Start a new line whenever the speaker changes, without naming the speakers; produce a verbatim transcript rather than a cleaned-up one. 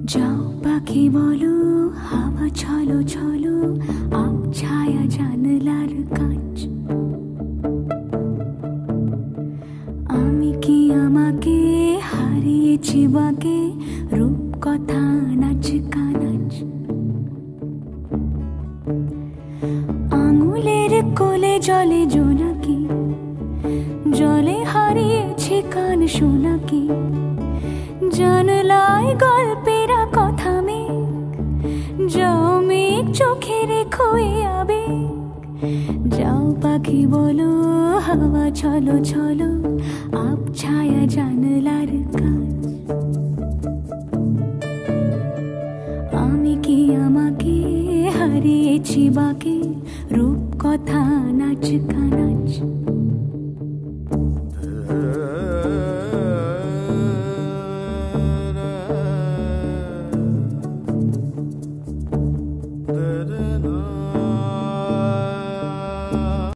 যাও পাখি বলো, হাওয়া ছলো ছলো, আব ছায়া জানলার কাঁচ। আমি কি আমাকে হারিয়েছি বাকে, রূপ কথা নাচ কানাচ। আঙুলের কোলে জলে জোনাকি, জলে হারিয়েছি কান শোনাকি। জানলায় গল্পেরা কথা মেঘ, যাও মেঘ চোখে রেখো এ আবেগ। যাও পাখি বলো, হাওয়া ছলো ছলো, আব ছায়া জানলার কাঁচ। আমি কি আমাকে হারিয়েছি বাকে, রূপ কথা নাচ কানাচ।